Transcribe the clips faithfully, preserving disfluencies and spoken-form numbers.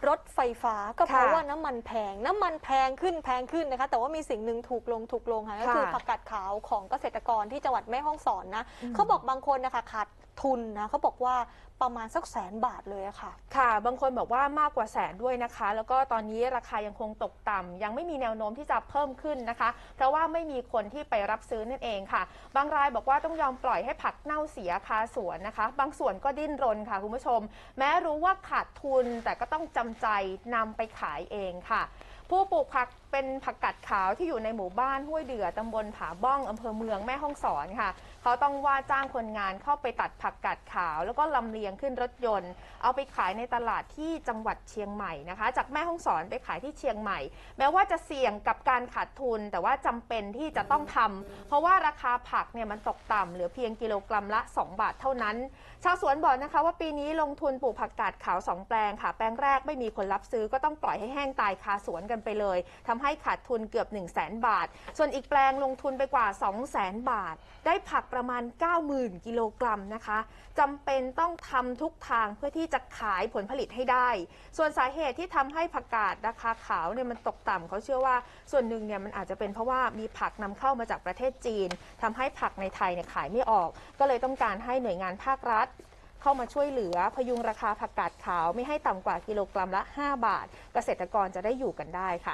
รถไฟฟ้าก็เพราะว่าน้ำมันแพงน้ำมันแพงขึ้นแพงขึ้นนะคะแต่ว่ามีสิ่งหนึ่งถูกลงถูกลงค่ะก็คือผักกาดขาวของเกษตรกรที่จังหวัดแม่ฮ่องสอนนะเขาบอกบางคนนะคะขาดทุนนะเขาบอกว่าประมาณสักแสนบาทเลยอะค่ะค่ะบางคนบอกว่ามากกว่าแสนด้วยนะคะแล้วก็ตอนนี้ราคายังคงตกต่ำยังไม่มีแนวโน้มที่จะเพิ่มขึ้นนะคะเพราะว่าไม่มีคนที่ไปรับซื้อนั่นเองค่ะบางรายบอกว่าต้องยอมปล่อยให้ผักเน่าเสียคาสวนนะคะบางส่วนก็ดิ้นรนค่ะคุณผู้ชมแม้รู้ว่าขาดทุนแต่ก็ต้องจำใจนำไปขายเองค่ะผู้ปลูกผักเป็นผักกาดขาวที่อยู่ในหมู่บ้านห้วยเดือตำบลผาบ้องอำเภอเมืองแม่ฮ่องสอนค่ะเขาต้องว่าจ้างคนงานเข้าไปตัดผักกาดขาวแล้วก็ลำเลียงขึ้นรถยนต์เอาไปขายในตลาดที่จังหวัดเชียงใหม่นะคะจากแม่ฮ่องสอนไปขายที่เชียงใหม่แม้ว่าจะเสี่ยงกับการขาดทุนแต่ว่าจำเป็นที่จะต้องทำเพราะว่าราคาผักเนี่ยมันตกต่ำเหลือเพียงกิโลกรัมละสองบาทเท่านั้นชาวสวนบอกนะคะว่าปีนี้ลงทุนปลูกผักกาดขาวสองแปลงค่ะแปลงแรกไม่มีคนรับซื้อก็ต้องปล่อยให้แห้งตายคาสวนกันไปเลยทำให้ขาดทุนเกือบ หนึ่งแสน บาทส่วนอีกแปลงลงทุนไปกว่า สองแสน บาทได้ผักประมาณ เก้าหมื่น กิโลกรัมนะคะจำเป็นต้องทำทุกทางเพื่อที่จะขายผลผลิตให้ได้ส่วนสาเหตุที่ทำให้ผักกาดราคาขาวเนี่ยมันตกต่ำเขาเชื่อว่าส่วนหนึ่งเนี่ยมันอาจจะเป็นเพราะว่ามีผักนำเข้ามาจากประเทศจีนทำให้ผักในไทยเนี่ยขายไม่ออกก็เลยต้องการให้หน่วยงานภาครัฐเข้ามาช่วยเหลือพยุงราคาผักกาดขาวไม่ให้ต่ำกว่ากิโลกรัมละห้าบาทเกษตรกรจะได้อยู่กันได้ค่ะ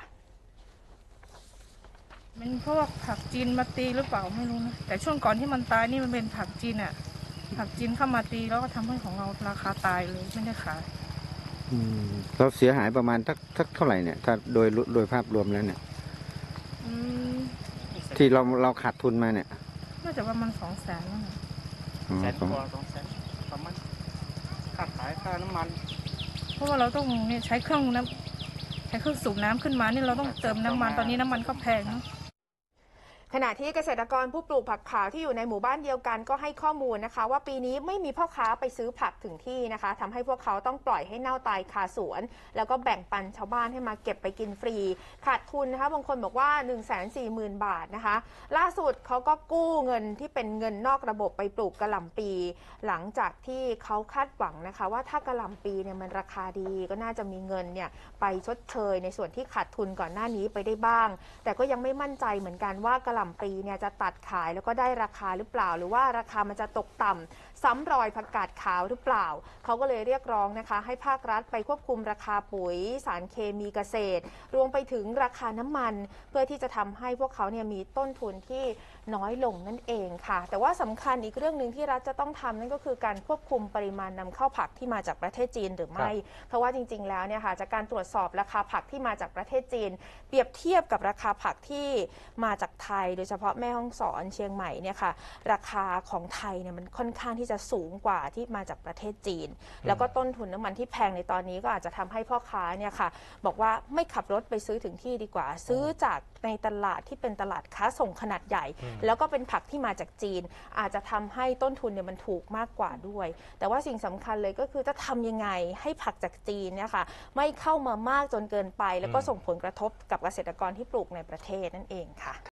มันเพราะว่าผักจีนมาตีหรือเปล่าไม่รู้นะแต่ช่วงก่อนที่มันตายนี่มันเป็นผักจีนอะผักจีนเข้ามาตีแล้วก็ทำให้ของเราราคาตายเลยไม่ได้ขายอืมเราเสียหายประมาณทักทักเท่าไหร่เนี่ยถ้าโดยโดยภาพรวมแล้วเนี่ยที่เราเราขาดทุนมาเนี่ยน่าจะประมาณสองแสนแสนกว่าสองแสนประมาณค่าขายค่าน้ำมันเพราะว่าเราต้องเนี่ยใช้เครื่องน้ำใช้เครื่องสูบน้ำขึ้นมานี่เราต้องเติมน้ำมันตอนนี้น้ำมันก็แพงขณะที่เกษตรกรผู้ปลูกผักขาวที่อยู่ในหมู่บ้านเดียวกันก็ให้ข้อมูลนะคะว่าปีนี้ไม่มีพ่อค้าไปซื้อผักถึงที่นะคะทำให้พวกเขาต้องปล่อยให้เน่าตายคาสวนแล้วก็แบ่งปันชาวบ้านให้มาเก็บไปกินฟรีขาดทุนนะคะบางคนบอกว่า หนึ่งแสนสี่หมื่น บาทนะคะล่าสุดเขาก็กู้เงินที่เป็นเงินนอกระบบไปปลูกกะหล่ำปีหลังจากที่เขาคาดหวังนะคะว่าถ้ากะหล่ำปีเนี่ยมันราคาดีก็น่าจะมีเงินเนี่ยไปชดเชยในส่วนที่ขาดทุนก่อนหน้านี้ไปได้บ้างแต่ก็ยังไม่มั่นใจเหมือนกันว่ากะหล่ำปีเนี่ยจะตัดขายแล้วก็ได้ราคาหรือเปล่าหรือว่าราคามันจะตกต่ำซ้ำรอยผักกาดขาวหรือเปล่าเขาก็เลยเรียกร้องนะคะให้ภาครัฐไปควบคุมราคาปุ๋ยสารเคมีเกษตรรวมไปถึงราคาน้ำมันเพื่อที่จะทำให้พวกเขาเนี่ยมีต้นทุนที่น้อยลงนั่นเองค่ะแต่ว่าสำคัญอีกเรื่องหนึ่งที่รัฐจะต้องทำนั่นก็คือการควบคุมปริมาณนำเข้าผักที่มาจากประเทศจีนหรือไม่เพราะว่าจริงๆแล้วเนี่ยค่ะจากการตรวจสอบราคาผักที่มาจากประเทศจีนเปรียบเทียบกับราคาผักที่มาจากไทยโดยเฉพาะแม่ฮ่องสอนเชียงใหม่เนี่ยค่ะราคาของไทยเนี่ยมันค่อนข้างที่จะสูงกว่าที่มาจากประเทศจีนแล้วก็ต้นทุนน้ำมันที่แพงในตอนนี้ก็อาจจะทำให้พ่อค้าเนี่ยค่ะบอกว่าไม่ขับรถไปซื้อถึงที่ดีกว่าซื้อจากในตลาดที่เป็นตลาดค้าส่งขนาดใหญ่แล้วก็เป็นผักที่มาจากจีนอาจจะทำให้ต้นทุนเนี่ยมันถูกมากกว่าด้วยแต่ว่าสิ่งสำคัญเลยก็คือจะทำยังไงให้ผักจากจีนเนี่ยค่ะไม่เข้ามามากจนเกินไปแล้วก็ส่งผลกระทบกับเกษตรกรที่ปลูกในประเทศนั่นเองค่ะ